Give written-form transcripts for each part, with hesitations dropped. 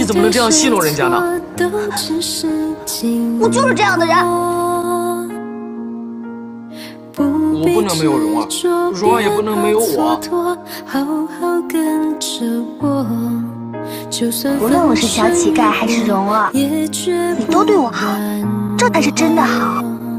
怎么能这样戏弄人家呢？ 我就是这样的人。 我不能没有荣儿，荣儿也不能没有我。 无论我是小乞丐还是蓉儿，你都对我好，这才是真的好。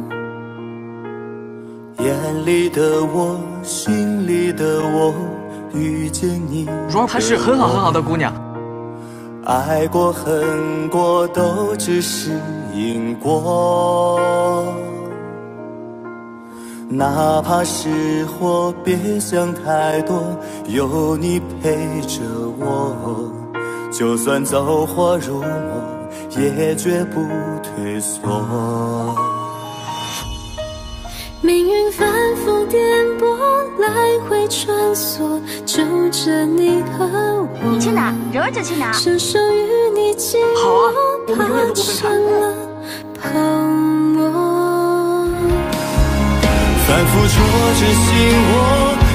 眼里的我，心里的我，遇见你。 蓉儿她是很好的姑娘。 爱过恨过都只是因果，哪怕失火别想太多，有你陪着我，就算走火入魔也绝不退缩。 命运反复颠簸，来回穿梭，就着你和我。 你去哪，蓉儿就去哪。 伸手与你紧握，怕成了泡沫。 反复戳着心窝。